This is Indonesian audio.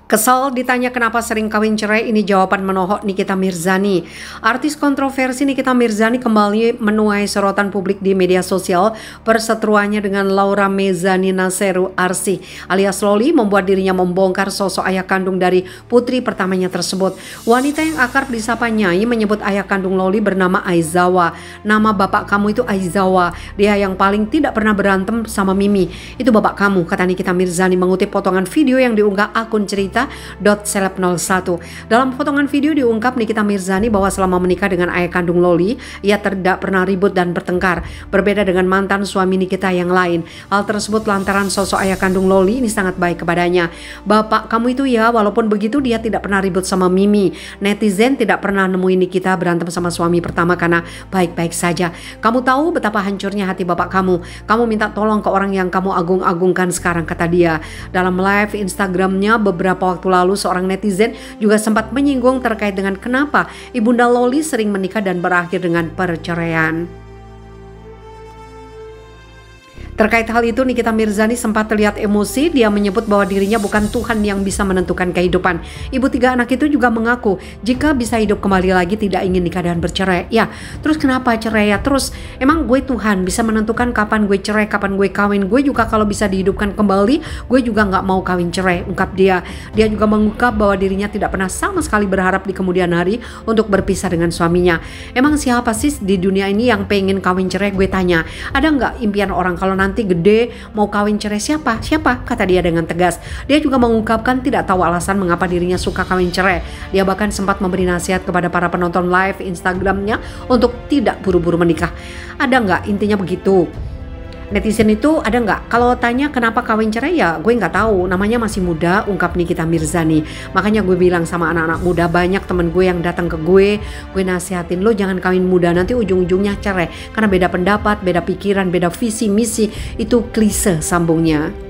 Kesal ditanya kenapa sering kawin cerai, ini jawaban menohok Nikita Mirzani. Artis kontroversi Nikita Mirzani kembali menuai sorotan publik di media sosial perseteruannya dengan Laura Mezani Naseru Arsi alias Loli membuat dirinya membongkar sosok ayah kandung dari putri pertamanya tersebut. Wanita yang akrab disapa Nyai menyebut ayah kandung Loli bernama Aizawa. Nama bapak kamu itu Aizawa. Dia yang paling tidak pernah berantem sama Mimi. Itu bapak kamu, kata Nikita Mirzani mengutip potongan video yang diunggah akun cerita .seleb01. Dalam potongan video diungkap Nikita Mirzani bahwa selama menikah dengan ayah kandung Loli, ia tidak pernah ribut dan bertengkar. Berbeda dengan mantan suami Nikita yang lain. Hal tersebut lantaran sosok ayah kandung Loli ini sangat baik kepadanya. Bapak kamu itu ya, walaupun begitu dia tidak pernah ribut sama Mimi. Netizen tidak pernah nemuin Nikita berantem sama suami pertama karena baik-baik saja. Kamu tahu betapa hancurnya hati bapak kamu. Kamu minta tolong ke orang yang kamu agung-agungkan sekarang, kata dia. Dalam live Instagramnya beberapa waktu lalu, seorang netizen juga sempat menyinggung terkait dengan kenapa ibunda Loli sering menikah dan berakhir dengan perceraian. Terkait hal itu, Nikita Mirzani sempat terlihat emosi. Dia menyebut bahwa dirinya bukan Tuhan yang bisa menentukan kehidupan. Ibu 3 anak itu juga mengaku jika bisa hidup kembali lagi tidak ingin nikah dan bercerai. Ya, terus kenapa cerai ya? Terus emang gue Tuhan bisa menentukan kapan gue cerai, kapan gue kawin. Gue juga kalau bisa dihidupkan kembali, gue juga nggak mau kawin cerai, ungkap dia. Dia juga mengungkap bahwa dirinya tidak pernah sama sekali berharap di kemudian hari untuk berpisah dengan suaminya. Emang siapa sih di dunia ini yang pengen kawin cerai? Gue tanya. Ada nggak impian orang kalau nanti gede mau kawin cerai? Siapa? Kata dia dengan tegas. Dia juga mengungkapkan tidak tahu alasan mengapa dirinya suka kawin cerai. Dia bahkan sempat memberi nasihat kepada para penonton live Instagramnya untuk tidak buru-buru menikah. Ada nggak intinya begitu? Netizen itu ada nggak? Kalau tanya kenapa kawin cerai, ya gue nggak tahu. Namanya masih muda, ungkap Nikita Mirzani. Makanya gue bilang sama anak-anak muda, banyak temen gue yang datang ke gue nasihatin lo jangan kawin muda, nanti ujung-ujungnya cerai. Karena beda pendapat, beda pikiran, beda visi misi, itu klise, sambungnya.